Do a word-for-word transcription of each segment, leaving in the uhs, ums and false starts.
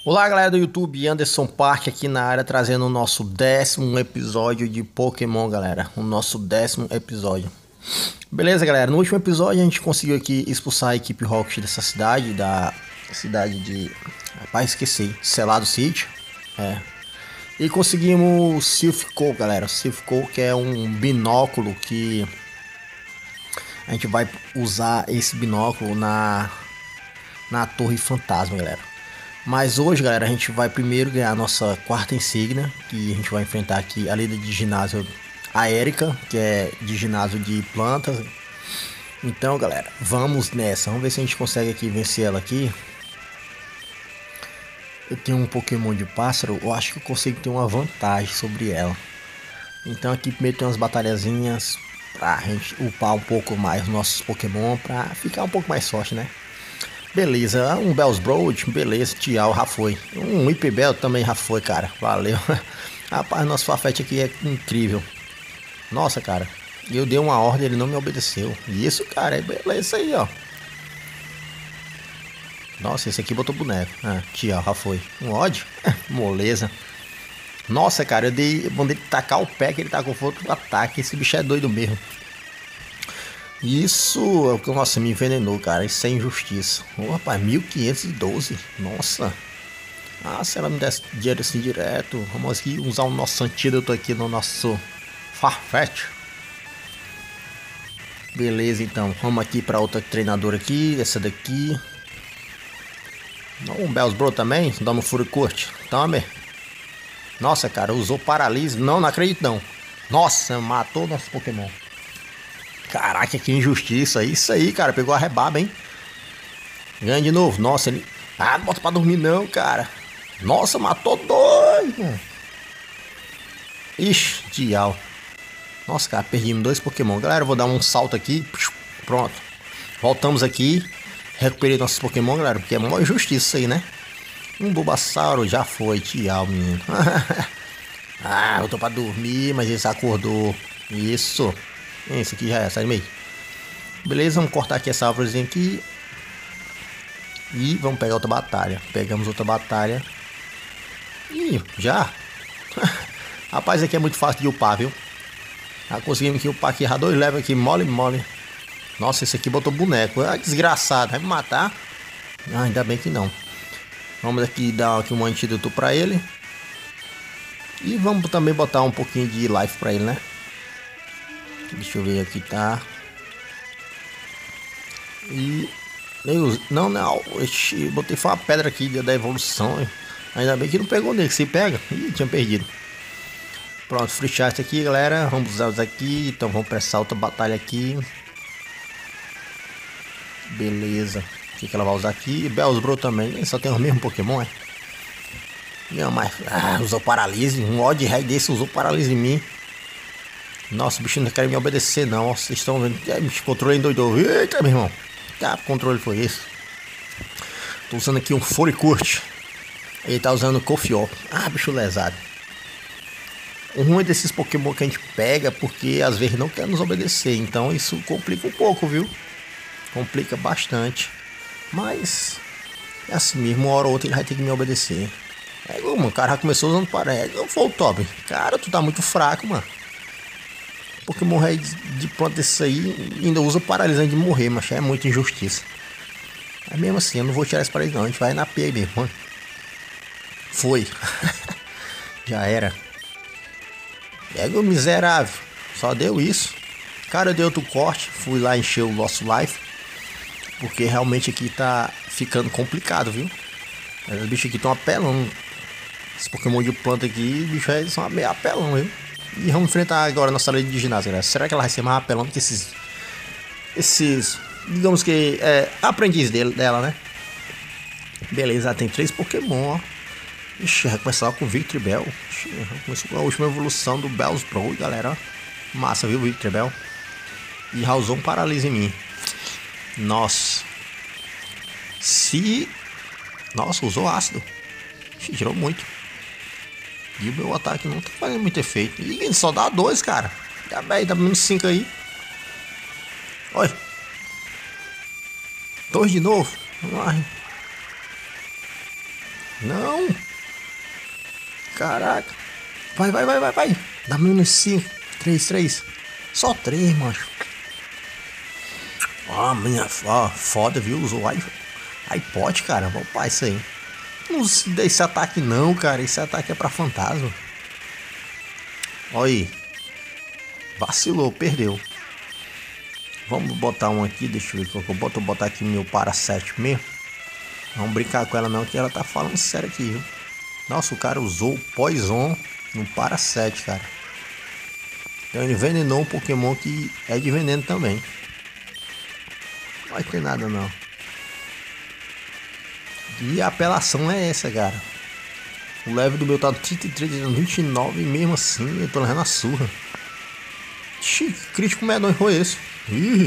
Olá galera do YouTube, Anderson Park aqui na área trazendo o nosso décimo episódio de Pokémon, galera. O nosso décimo episódio. Beleza, galera, no último episódio a gente conseguiu aqui expulsar a equipe Rocket dessa cidade, da cidade de... Rapaz, esqueci, Selado City. É. E conseguimos o Silph-Co, galera. Silph-Co, que é um binóculo que... A gente vai usar esse binóculo na... Na Torre Fantasma, galera. Mas hoje, galera, a gente vai primeiro ganhar a nossa quarta insígnia, que a gente vai enfrentar aqui a líder de ginásio, a Erika, que é de ginásio de plantas. Então, galera, vamos nessa. Vamos ver se a gente consegue aqui vencer ela aqui. Eu tenho um Pokémon de pássaro, eu acho que eu consigo ter uma vantagem sobre ela. Então aqui primeiro tem umas batalhazinhas pra gente upar um pouco mais nossos Pokémon, pra ficar um pouco mais forte, né? Beleza, um Bellsprout, beleza, tchau, já foi. Um Whipbell também já foi, cara, valeu. Rapaz, nosso Farfetch aqui é incrível. Nossa, cara, eu dei uma ordem, ele não me obedeceu. Isso, cara, é beleza aí, ó. Nossa, esse aqui botou boneco. Ah, tchau, já foi. Um ódio, moleza. Nossa, cara, eu dei, eu mandei ele tacar o pé, que ele tá com outro ataque. Esse bicho é doido mesmo. Isso é o que, nossa, me envenenou, cara. Isso é injustiça. Oh, rapaz, mil quinhentos e doze. Nossa. Ah, se ela me desse dinheiro assim direto. Vamos aqui usar o nosso antídoto aqui no nosso Farfetch. Beleza, então. Vamos aqui para outra treinadora aqui. Essa daqui. Um Bellsprout também. Dá um Furicurt. Tome. Nossa, cara, usou paralise. Não, não acredito não. Nossa, matou nosso Pokémon. Caraca, que injustiça. Isso aí, cara. Pegou a rebaba, hein? Ganha de novo. Nossa, ele... Ah, não bota pra dormir não, cara. Nossa, matou dois. Ixi, dial. Nossa, cara, perdemos dois Pokémon. Galera, eu vou dar um salto aqui. Pronto. Voltamos aqui. Recuperei nossos Pokémon, galera. Porque é uma injustiça isso aí, né? Um Bulbasauro já foi. Tchau, menino. Ah, eu tô pra dormir, mas ele se acordou. Isso. Esse aqui já é, sai do meio. Beleza, vamos cortar aqui essa árvorezinha aqui. E vamos pegar outra batalha. Pegamos outra batalha. Ih, já. Rapaz, aqui é muito fácil de upar, viu? Já conseguimos aqui upar aqui, já dois levels aqui, mole, mole. Nossa, esse aqui botou boneco. Ah, desgraçado, vai me matar? Ah, ainda bem que não. Vamos aqui dar aqui um antídoto pra ele. E vamos também botar um pouquinho de life pra ele, né? Deixa eu ver aqui, tá? E... Eu, não, não. Ixi, botei foi uma pedra aqui da evolução. Hein? Ainda bem que não pegou nele, que se pega. Ih, tinha perdido. Pronto, free chart aqui, galera. Vamos usar os aqui. Então vamos pra essa outra batalha aqui. Beleza. O que, que ela vai usar aqui? Bellsprout também. Só tem o mesmo Pokémon, é? Não, mas... Ah, usou paralise. Um odd rei desse usou paralise em mim. Nossa, o bicho não quer me obedecer não. Vocês estão vendo? É, o controle endoidou. Eita, meu irmão. Que controle foi esse? Tô usando aqui um Furicurt. Ele tá usando o Kofior. Ah, bicho lesado. O ruim desses Pokémon que a gente pega, porque às vezes não quer nos obedecer. Então isso complica um pouco, viu? Complica bastante. Mas é assim mesmo, uma hora ou outra ele vai ter que me obedecer. É, mano, o cara já começou usando parede. Não foi o top. Cara, tu tá muito fraco, mano. Pokémon rei de planta desse aí ainda usa paralisante de morrer, mas é muita injustiça. É mesmo assim, eu não vou tirar esse paralisante não, a gente vai na P aí mesmo, mano. Foi. Já era. Pega o miserável. Só deu isso. Cara, eu dei outro corte, fui lá encher o nosso life. Porque realmente aqui tá ficando complicado, viu? Os bichos aqui estão apelando. Esses Pokémon de planta aqui, os bichos são meio apelão, viu? E vamos enfrentar agora a nossa lei de ginásio, galera. Será que ela vai ser mais apelão que esses... Esses... Digamos que... É, aprendiz dele, dela, né? Beleza, ela tem três Pokémon, ó. Ixi, vai começar com o Victreebel. Começou com a última evolução do Bellsprout, galera. Massa, viu, Victreebel? E já usou um paralise em mim. Nossa. Se... Nossa, usou ácido. Ixi, tirou muito. E o meu ataque não tá fazendo muito efeito. Ih, só dá dois, cara. Tá bem, dá menos cinco aí. Olha. Dois de novo. Vamos lá. Não. Caraca. Vai, vai, vai, vai, vai. Dá menos cinco. três, três. Só três, macho. Ó, minha, ó, foda, viu? Usou iPod, cara. Vou upar isso aí. Não se dê esse ataque não, cara. Esse ataque é pra fantasma. Olha aí. Vacilou, perdeu. Vamos botar um aqui, deixa eu ver qual que eu boto. Vou botar aqui meu para sete mesmo. Vamos brincar com ela não, que ela tá falando sério aqui, viu? Nossa, o cara usou o Poison no para sete, cara. Então ele envenenou um Pokémon que é de veneno também. Não vai ter nada não. E a apelação é essa, cara. O level do meu tá trinta e três, vinte e nove e mesmo assim eu tô levando a surra. Ixi, crítico medonho foi esse. Ih.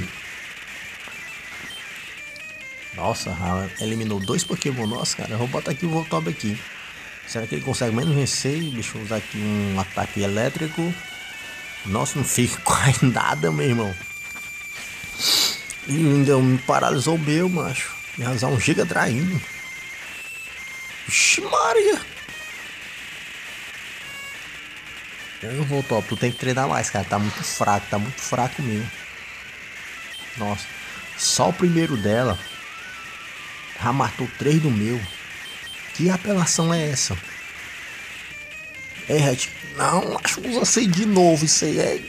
Nossa, eliminou dois Pokémon. Nossa, cara, eu vou botar aqui o Voltorb aqui. Será que ele consegue menos vencer? Deixa eu usar aqui um ataque elétrico. Nossa, não fica quase nada, meu irmão. E ainda me paralisou o meu, macho. Me usar um Giga Drain. Ixi, Maria. Eu vou, top. Tu tem que treinar mais, cara. Tá muito fraco, tá muito fraco mesmo. Nossa. Só o primeiro dela já matou três do meu. Que apelação é essa? É, Red. Não, acho que usa assim de novo. Isso aí é.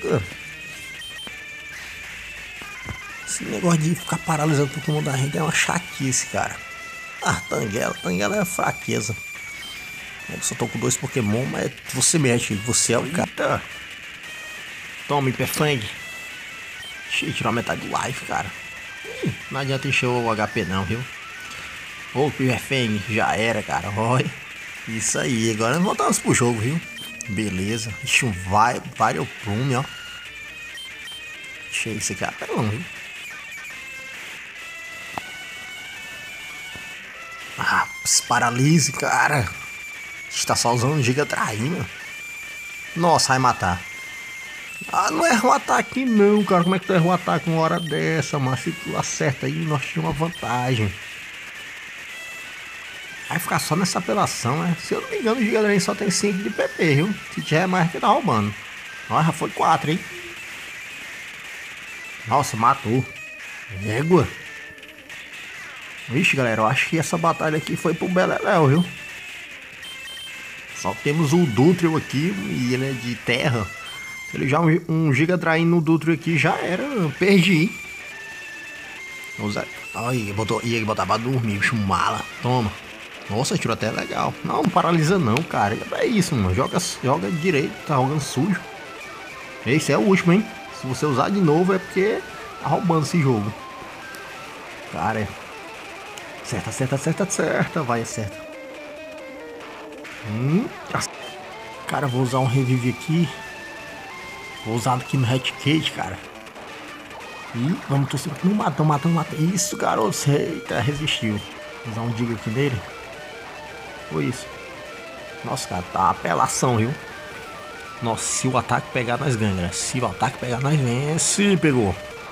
Esse negócio de ficar paralisando o Pokémon da gente é uma chatice, cara. Ah, Tangela. Tangela é fraqueza. Eu só tô com dois Pokémon, mas você mexe, você é o cara. Toma, Hiperfang. Tirou a metade do life, cara. Ih, não adianta encher o H P não, viu? Ô, Hiperfang, já era, cara. Olha. Isso aí, agora voltamos pro jogo, viu? Beleza. Ixi, um vai, Vario Plume, ó. Ixi, isso aqui é apelão, viu? Ah, paralise, cara. Está só usando Giga Drain, meu. Nossa, vai matar. Ah, não erra o ataque não, cara. Como é que tu erra o ataque uma hora dessa, mas se tu acerta aí, nós tínhamos uma vantagem. Vai ficar só nessa apelação, né? Se eu não me engano, o Giga Drain só tem cinco de P P, viu? Se já é mais que tá roubando. Ó, já foi quatro, hein? Nossa, matou. Égua. Vixe, galera, eu acho que essa batalha aqui foi pro Beleléu, viu? Só temos o Dutrio aqui e ele é de terra. Se ele já um, um Giga Drain no Dutrio aqui já era, perdi. Vamos usar. Aí, botou, ia botar pra dormir, bicho mala. Toma. Nossa, tirou até legal. Não, não paralisa não, cara. É isso, mano. Joga, joga direito, tá jogando sujo. Esse é o último, hein? Se você usar de novo é porque tá roubando esse jogo. Cara, é. Acerta, acerta, acerta, acerta. Vai, acerta. Hum. Cara, vou usar um revive aqui. Vou usar aqui no Hatcade, cara. E vamos torcer. Não mata, não mata, não mata. Isso, garoto. Eita, resistiu. Vou usar um Diga aqui nele. Foi isso. Nossa, cara, tá uma apelação, viu? Nossa, se o ataque pegar, nós ganhamos, né? Se o ataque pegar, nós vence. Pegou.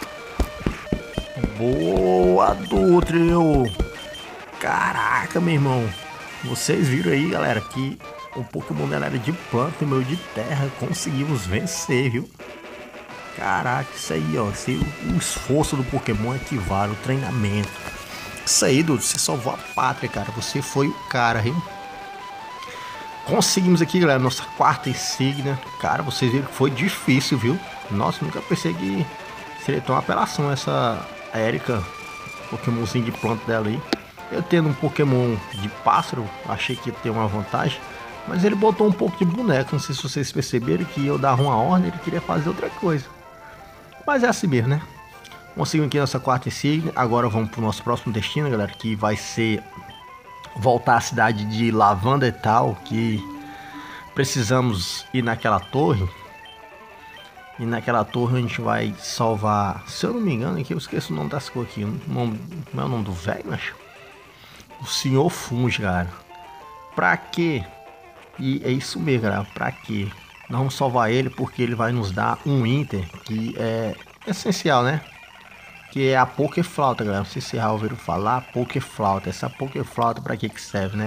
Boa, Dutrio. Caraca, meu irmão. Vocês viram aí, galera, que o Pokémon dela era de planta e o meu de terra. Conseguimos vencer, viu? Caraca, isso aí, ó. Isso aí, o esforço do Pokémon equivale ao treinamento. Isso aí, Dudu, você salvou a pátria, cara. Você foi o cara, viu? Conseguimos aqui, galera, nossa quarta insígnia. Cara, vocês viram que foi difícil, viu? Nossa, nunca pensei que seria tão apelação essa Erika, Pokémonzinho de planta dela aí. Eu tendo um Pokémon de pássaro, achei que ia ter uma vantagem. Mas ele botou um pouco de boneco. Não sei se vocês perceberam que eu dava uma ordem, ele queria fazer outra coisa. Mas é assim mesmo, né? Conseguimos aqui nossa quarta insígnia. Agora vamos pro nosso próximo destino, galera, que vai ser voltar à cidade de Lavanda e tal, que precisamos ir naquela torre. E naquela torre a gente vai salvar, se eu não me engano, aqui eu esqueço o nome das coisas aqui. O nome, como é o nome do velho, macho? O Senhor Funge, cara. Pra quê? E é isso mesmo, galera. Pra quê? Nós vamos salvar ele porque ele vai nos dar um Inter que é essencial, né? Que é a Pokéflauta, galera. Não sei se já ouviram falar. Pokéflauta. Essa Pokéflauta pra que que serve, né?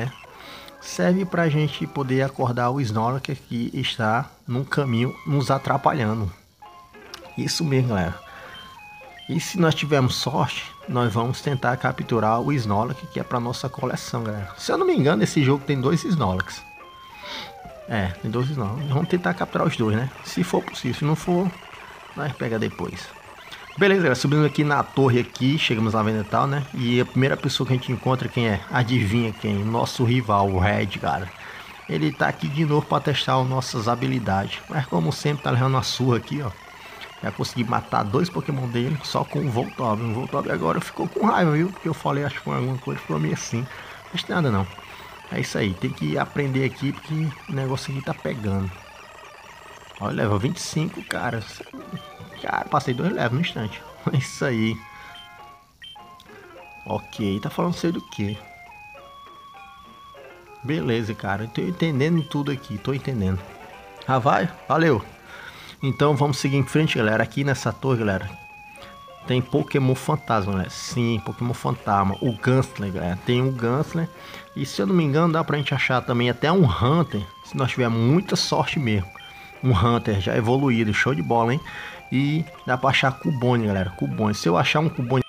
serve pra gente poder acordar o Snorlax que está num caminho nos atrapalhando. Isso mesmo, galera. E se nós tivermos sorte, nós vamos tentar capturar o Snorlax, que é para nossa coleção, galera. Se eu não me engano, esse jogo tem dois Snorlax. É, tem dois Snorlax. Vamos tentar capturar os dois, né? Se for possível, se não for, nós pega depois. Beleza, galera, subimos aqui na torre aqui, chegamos lá vendo e tal, né? E a primeira pessoa que a gente encontra, quem é? Adivinha quem? Nosso rival, o Red, cara. Ele tá aqui de novo para testar as nossas habilidades. Mas como sempre, tá levando uma surra aqui, ó. Já consegui matar dois Pokémon dele só com o Voltorb. O Voltorb agora ficou com raiva, viu? Porque eu falei, acho que foi alguma coisa, ficou meio assim. Mas nada não. É isso aí, tem que aprender aqui porque o negócio aqui tá pegando. Olha, level vinte e cinco, cara. Cara, passei dois levels no instante. É isso aí. Ok, tá falando sei do que? Beleza, cara. Eu tô entendendo tudo aqui, tô entendendo. Ah, vai? Valeu. Então vamos seguir em frente, galera. Aqui nessa torre, galera, tem Pokémon Fantasma, galera. Sim, Pokémon Fantasma. O Gastly, galera. Tem um Gastly. E se eu não me engano, dá pra gente achar também até um Hunter. Se nós tivermos muita sorte mesmo. Um Hunter já evoluído. Show de bola, hein? E dá pra achar Cubone, galera. Cubone. Se eu achar um Cubone...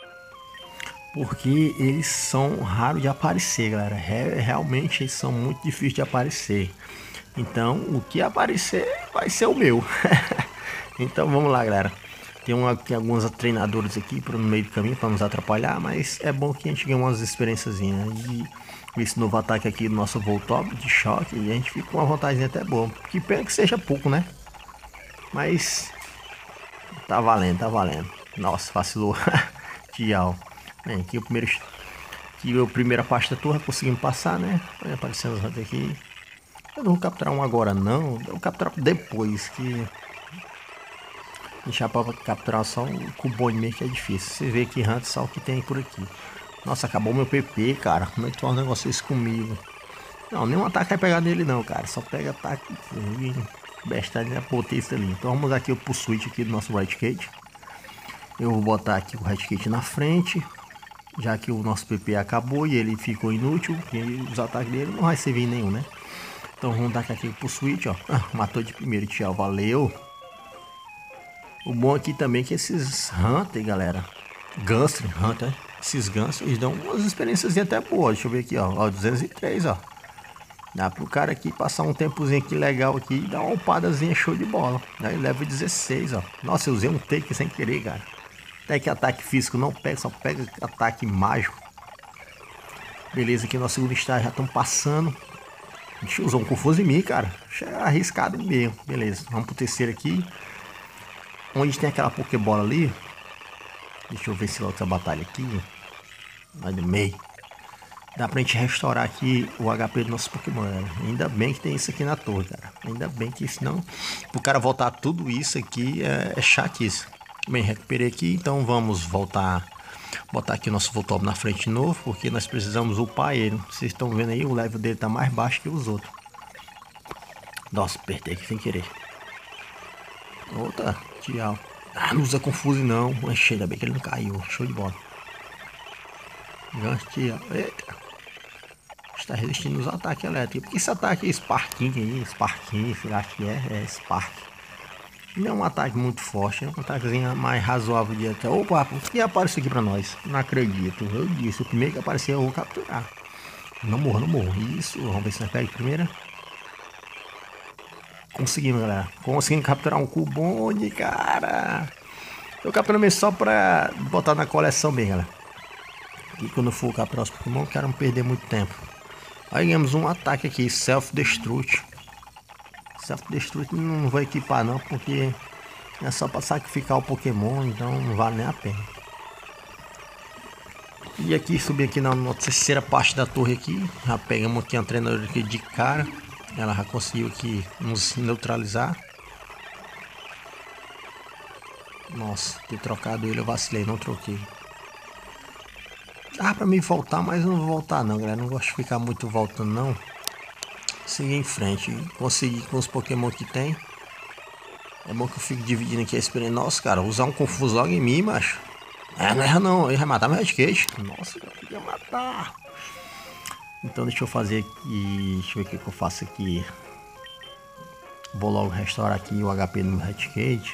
Porque eles são raros de aparecer, galera. Realmente eles são muito difíceis de aparecer. Então, o que aparecer vai ser o meu. Então, vamos lá, galera. Tem, uma, tem alguns treinadores aqui no meio do caminho para nos atrapalhar, mas é bom que a gente ganhe umas experiências. E esse novo ataque aqui do nosso Voltorb de choque, e a gente fica com uma vantagem até boa. Que pena que seja pouco, né? Mas tá valendo, tá valendo. Nossa, vacilou. Tchau. Bem, aqui o primeiro... Aqui a primeira parte da torre conseguimos passar, né? Vai aparecendo os hunters aqui. Eu não vou capturar um agora não, eu vou capturar depois, que deixar para capturar só o Cubone mesmo que é difícil. Você vê que Hunter só o que tem por aqui. Nossa, acabou meu P P, cara. Como é que tu faz um negócio isso comigo? Não, nenhum ataque vai pegar nele não, cara. Só pega ataque bestagem da potência ali. Então vamos aqui pro switch aqui do nosso Raticate. Eu vou botar aqui o Raticate na frente, já que o nosso P P acabou e ele ficou inútil. E os ataques dele não vai servir nenhum, né? Então vamos dar aqui pro switch, ó. Ah, matou de primeiro, tchau, valeu. O bom aqui também é que esses Hunter, galera, Gastly, Hunter, esses Gastly, eles dão umas experiências até boas. Deixa eu ver aqui, ó, ó, duzentos e três, ó. Dá pro cara aqui passar um tempozinho aqui legal aqui e dar uma upadazinha show de bola. Aí leva dezesseis, ó. Nossa, eu usei um take sem querer, cara. Até que ataque físico não pega, só pega ataque mágico. Beleza, aqui no segundo estágio já estamos passando. A gente usou um confuso em mim, cara. É arriscado mesmo. Beleza, vamos pro terceiro aqui. Onde tem aquela Pokébola ali. Deixa eu ver se outra batalha aqui. Vai do meio. Dá pra gente restaurar aqui o H P do nosso Pokémon, né? Ainda bem que tem isso aqui na torre, cara. Ainda bem que senão, pro cara voltar tudo isso aqui é, é chatice. Bem, recuperei aqui, então vamos voltar. Botar aqui o nosso Voltorb na frente de novo, porque nós precisamos upar ele. Vocês estão vendo aí, o level dele tá mais baixo que os outros. Nossa, apertei aqui sem querer. Outra, tchau. Ah, não usa confuse não. Mas ainda bem que ele não caiu. Show de bola. Tchau. Eita. Está resistindo os ataques elétricos. Porque esse ataque é Sparking aí, Sparking, sei lá que é, é Spark. Não é um ataque muito forte, é um ataquezinho mais razoável de até. Opa, o que apareceu aqui pra nós? Não acredito, eu disse, o primeiro que aparecer eu vou capturar. Não morro, não morro. Isso, vamos ver se nós pega de primeira. Conseguimos, galera. Conseguimos capturar um Cubone, cara. Eu capturei só pra botar na coleção bem, galera. E quando eu for capturar os Pokémon, quero não perder muito tempo. Aí ganhamos um ataque aqui, Self-Destruct. Self-Destruct não vou equipar não, porque é só para sacrificar o Pokémon, então não vale nem a pena. E aqui, subir aqui na, na terceira parte da torre aqui, já pegamos aqui uma treinadora aqui de cara. Ela já conseguiu aqui nos neutralizar. Nossa, ter trocado ele eu vacilei, não troquei. Ah, para mim voltar, mas eu não vou voltar não, galera, não gosto de ficar muito voltando não. Seguir em frente, conseguir com os Pokémon que tem. É bom que eu fico dividindo aqui a experiência. Nossa, cara, usar um confuso logo em mim, macho. É, não erra não, ele vai matar meu Raticate. Nossa, eu queria matar. Então deixa eu fazer aqui, deixa eu ver o que, que eu faço aqui. Vou logo restaurar aqui o H P no Redcade.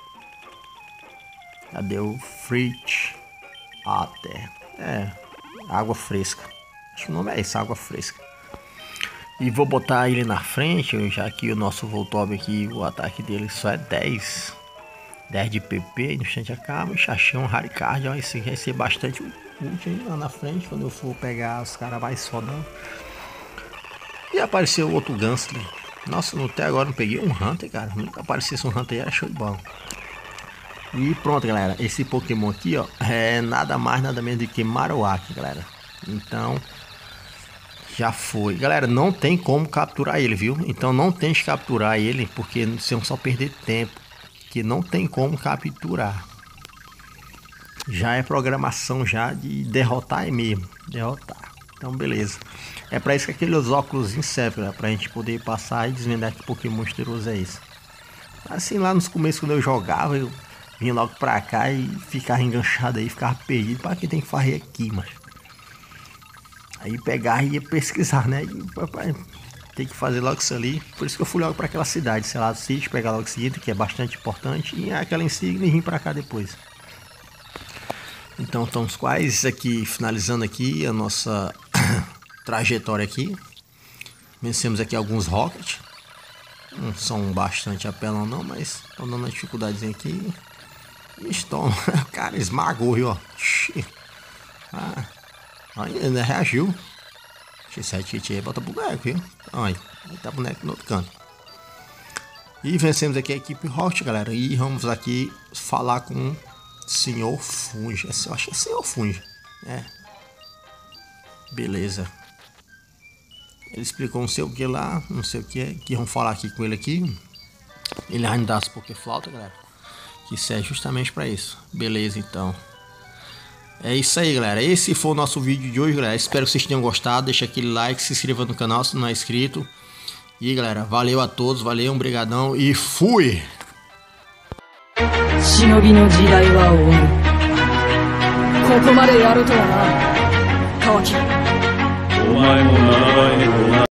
Cadê o Fridge? Até é água fresca. Acho que o nome é esse, água fresca. E vou botar ele na frente, já que o nosso Voltorb aqui, o ataque dele só é dez. dez de P P, no instante acaba, chachão, Haricard, ó, esse vai ser bastante útil lá na frente, quando eu for pegar os caras mais fodão. E apareceu outro Gastly. Nossa, até agora não peguei um Hunter, cara. Nunca aparecesse um Hunter, era show de bola. E pronto, galera, esse Pokémon aqui, ó, é nada mais, nada menos do que Marowak, galera. Então, já foi. Galera, não tem como capturar ele, viu? Então não tente capturar ele, porque vocês só perder tempo. Que não tem como capturar. Já é programação já de derrotar é mesmo. Derrotar. Então beleza. É para isso que aqueles óculos servem, né? Pra gente poder passar e desvendar que Pokémon monstruoso é esse. Assim lá nos começos quando eu jogava, eu vinha logo pra cá e ficava enganchado aí, ficava perdido. Para que tem que fazer aqui, mas aí pegar e ia pesquisar, né? E, papai, tem que fazer logo isso ali. Por isso que eu fui logo para aquela cidade, sei lá, do sítio, pegar logo o seguinte, que é bastante importante, e aquela insígnia e vim para cá depois. Então estamos quase aqui finalizando aqui a nossa trajetória aqui. Vencemos aqui alguns Rocket. Não são bastante apelão não, mas estão dando uma dificuldadezinha aqui. Estão, cara, esmagou, viu? Ah, ainda reagiu. X sete kit aí, bota boneco, viu? Olha, aí tá boneco no outro canto. E vencemos aqui a equipe Rocket, galera. E vamos aqui falar com o senhor Funge. Eu acho que é senhor Funge. É. Beleza. Ele explicou não sei o que lá, não sei o que é. Que vamos falar aqui com ele aqui. Ele vai me dar as Pokéflautas, galera. Que serve justamente para isso. Beleza, então. É isso aí, galera. Esse foi o nosso vídeo de hoje, galera. Espero que vocês tenham gostado. Deixa aquele like, se inscreva no canal se não é inscrito. E, galera, valeu a todos. Valeu, um brigadão e fui! Shinobi no jidai wa onu. Koko made yaru to wa na. Kawaki. Omae mo narabai ne